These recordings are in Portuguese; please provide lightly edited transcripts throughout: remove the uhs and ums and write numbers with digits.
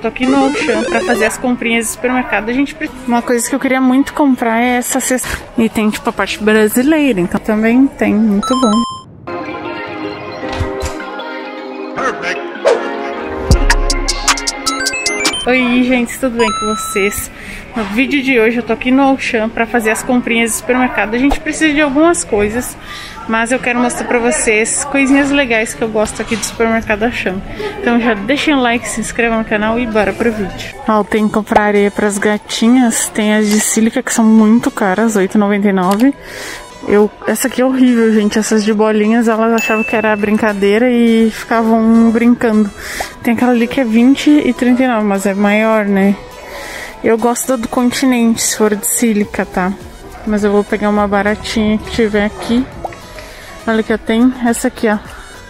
Tô aqui no Auchan pra fazer as comprinhas do supermercado. Uma coisa que eu queria muito comprar é essa cesta. E tem tipo a parte brasileira, então também tem, muito bom. Oi gente, tudo bem com vocês? No vídeo de hoje eu tô aqui no Auchan pra fazer as comprinhas do supermercado. A gente precisa de algumas coisas, mas eu quero mostrar pra vocês coisinhas legais que eu gosto aqui do supermercado Auchan. Então já deixem um like, se inscrevam no canal e bora pro vídeo. Ó, tem que comprar areia pras gatinhas. Tem as de sílica que são muito caras, R$ 8,99. Essa aqui é horrível, gente. Essas de bolinhas, elas achavam que era brincadeira e ficavam brincando. Tem aquela ali que é R$ 20,39, mas é maior, né? Eu gosto da do Continente, se for de sílica, tá? Mas eu vou pegar uma baratinha que tiver aqui. Olha que eu tenho essa aqui, ó.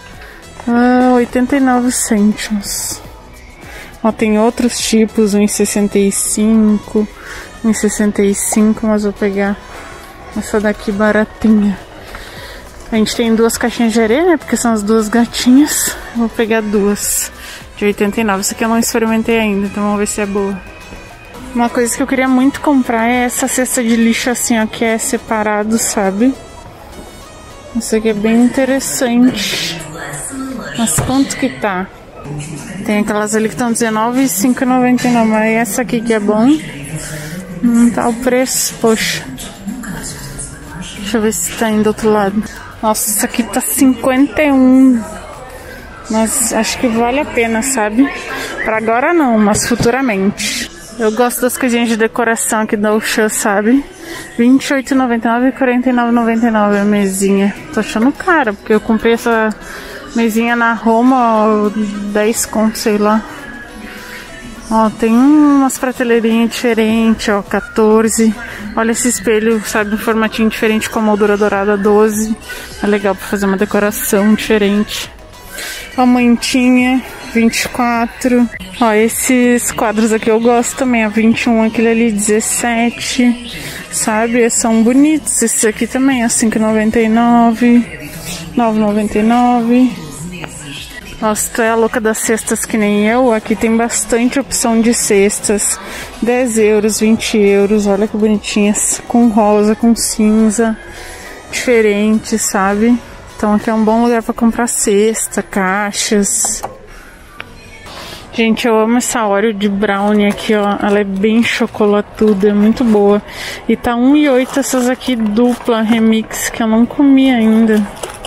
89 cêntimos. Ó, tem outros tipos, 1,65, 1,65, mas vou pegar essa daqui baratinha. A gente tem duas caixinhas de areia, né? Porque são as duas gatinhas. Eu vou pegar duas de 89. Essa aqui eu não experimentei ainda, então vamos ver se é boa. Uma coisa que eu queria muito comprar é essa cesta de lixo assim, ó, que é separado, sabe? Isso aqui é bem interessante. Mas quanto que tá? Tem aquelas ali que estão R$19,5,99, mas essa aqui que é bom. Não tá o preço, poxa. Deixa eu ver se tá indo do outro lado. Nossa, isso aqui tá 51. Mas acho que vale a pena, sabe? Pra agora não, mas futuramente. Eu gosto das coisinhas de decoração aqui da Auchan, sabe? R$28,99 e R$49,99 a mesinha. Tô achando caro, porque eu comprei essa mesinha na Roma, 10 conto, sei lá. Ó, tem umas prateleirinhas diferentes, ó, 14. Olha esse espelho, sabe, um formatinho diferente com a moldura dourada, 12. É legal pra fazer uma decoração diferente. A mantinha, 24. Ó, esses quadros aqui eu gosto também, ó, 21, aquele ali, 17. Sabe, são bonitos. Esse aqui também, ó, 5,99, 9,99. Nossa, tu é a louca das cestas que nem eu. Aqui tem bastante opção de cestas. 10 euros, 20 euros. Olha que bonitinhas. Com rosa, com cinza. Diferente, sabe? Então aqui é um bom lugar pra comprar cesta, caixas. Gente, eu amo essa Oreo de brownie aqui, ó. Ela é bem chocolatuda, é muito boa. E tá 1,8 essas aqui dupla remix, que eu não comi ainda.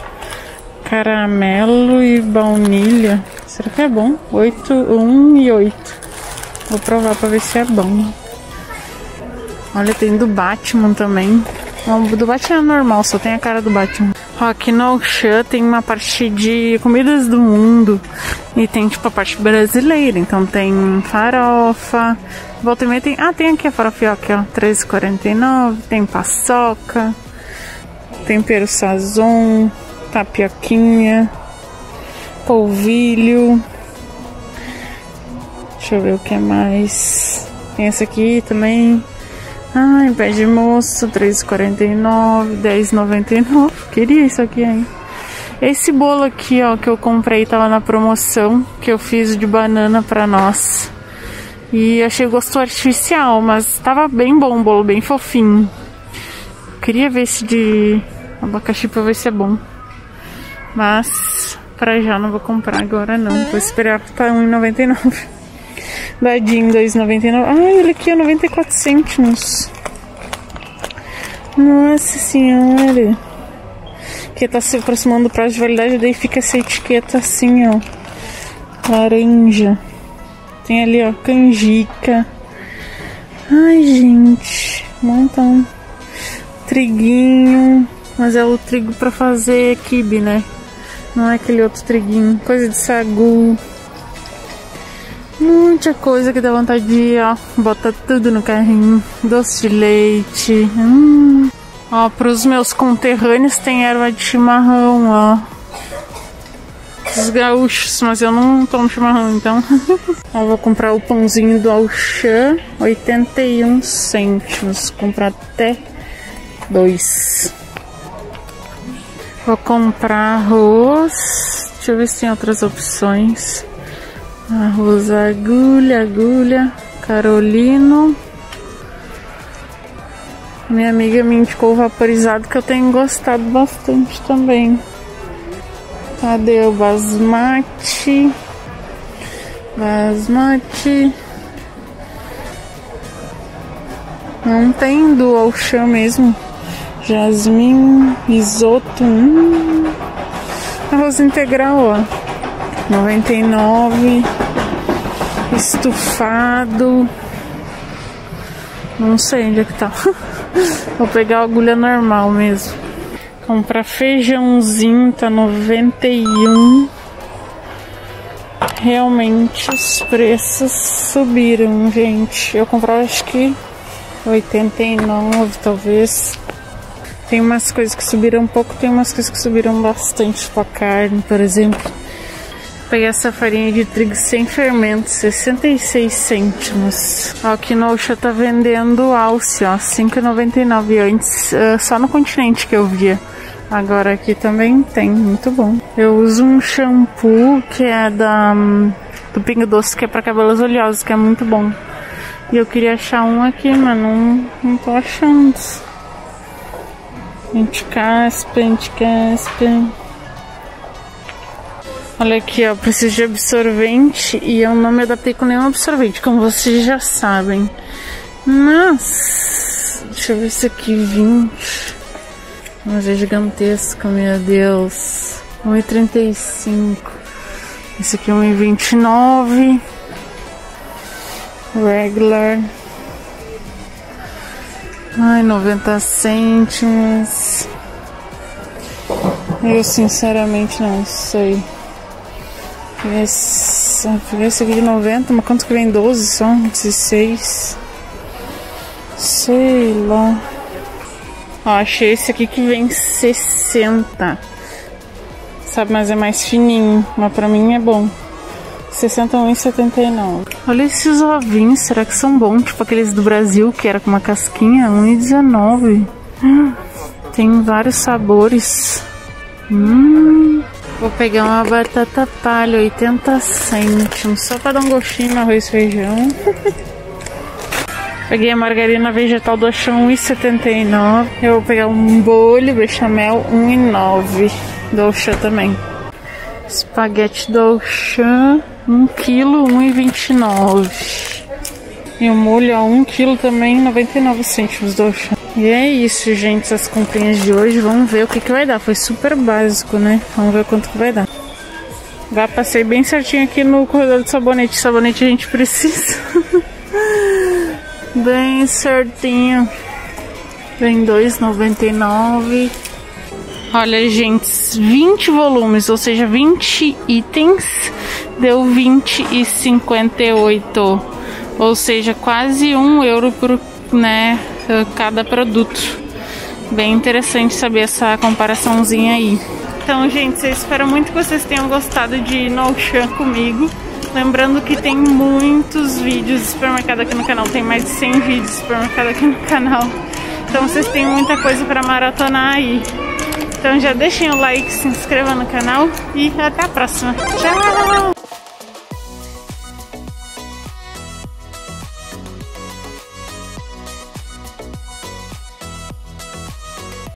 Caramelo e baunilha. Será que é bom? 1,8. Vou provar pra ver se é bom. Olha, tem do Batman também. O do Batman é normal, só tem a cara do Batman. Ó, aqui no Auchan tem uma parte de comidas do mundo. E tem tipo a parte brasileira. Então tem farofa. Volta e meia tem... Ah, tem aqui a farofioca, ó. R$13,49. Tem paçoca. Tempero Sazon. Tapioquinha, polvilho. Deixa eu ver o que é mais. Tem essa aqui também. Ai, pé de moço, R$3,49, R$10,99. Queria isso aqui, hein? Esse bolo aqui, ó, que eu comprei, tava na promoção, que eu fiz de banana pra nós. E achei gosto artificial, mas tava bem bom o bolo, bem fofinho. Queria ver esse de abacaxi pra ver se é bom. Mas pra já não vou comprar agora não. Vou esperar pra R$1,99. Dadinho, R$2,99. Ai, olha aqui, ó, 94 cêntimos. Nossa senhora. Que tá se aproximando do prazo de validade, daí fica essa etiqueta assim, ó. Laranja. Tem ali, ó, canjica. Ai, gente. Um montão. Triguinho. Mas é o trigo pra fazer quibe, né? Não é aquele outro triguinho. Coisa de sagu. Muita coisa que dá vontade de, ó, botar tudo no carrinho. Doce de leite. Ó, pros meus conterrâneos tem erva de chimarrão, ó. Os gaúchos, mas eu não tomo chimarrão, então. Ó, vou comprar o pãozinho do Auchan. 81 cêntimos. Vou comprar até 2. Vou comprar arroz. Deixa eu ver se tem outras opções. Arroz agulha, Carolino. Minha amiga me indicou o vaporizado, que eu tenho gostado bastante também. Cadê o basmati? Não tem do Auchan mesmo. Jasmim, risoto. Arroz integral, ó. 99. Estufado. Não sei onde é que tá. Vou pegar a agulha normal mesmo. Comprar feijãozinho, tá 91. Realmente os preços subiram, gente. Eu comprava acho que 89, talvez. Tem umas coisas que subiram um pouco, tem umas coisas que subiram bastante, tipo a carne, por exemplo. Peguei essa farinha de trigo sem fermento, 66 cêntimos. Ó, aqui no Auchan tá vendendo alce, ó, 5,99. Antes, só no Continente que eu via. Agora aqui também tem, muito bom. Eu uso um shampoo que é do Pingo Doce, que é pra cabelos oleosos, que é muito bom. E eu queria achar um aqui, mas não tô achando. Anticaspa. Olha aqui, ó, preciso de absorvente e eu não me adaptei com nenhum absorvente, como vocês já sabem. Mas, deixa eu ver se aqui 20. Mas é gigantesco, meu Deus. 1,35. Esse aqui é 1,29. Regular. Ai, 90 cêntimos. Eu sinceramente não sei. Esse aqui de 90, mas quanto que vem? 12 só? 16? Sei lá. Ó, achei esse aqui que vem 60. Sabe, mas é mais fininho. Mas pra mim é bom. 61,79. Olha esses ovinhos, será que são bons? Tipo aqueles do Brasil, que era com uma casquinha. 1,19. Tem vários sabores. Vou pegar uma batata palha, 80 cêntimos, só para dar um gostinho no arroz e feijão. Peguei a margarina vegetal do Auchan, 1,79. Eu vou pegar um bolho bechamel, 1,9. Do Auchan também. Espaguete do Auchan, 1 kg, 1,29. E o molho, ó, 1 kg também, 99 cêntimos do Auchan. E é isso, gente, essas comprinhas de hoje. Vamos ver o que vai dar. Foi super básico, né? Vamos ver quanto que vai dar. Já passei bem certinho aqui no corredor de sabonete. Sabonete a gente precisa. Bem certinho. Vem 2,99. Olha, gente, 20 volumes, ou seja, 20 itens, deu 20,58. Ou seja, quase €1 por, né, cada produto. Bem interessante saber essa comparaçãozinha aí. Então, gente, eu espero muito que vocês tenham gostado de ir no Auchan comigo. Lembrando que tem muitos vídeos de supermercado aqui no canal. Tem mais de 100 vídeos de supermercado aqui no canal. Então vocês têm muita coisa para maratonar aí. Então já deixem o like, se inscrevam no canal e até a próxima. Tchau!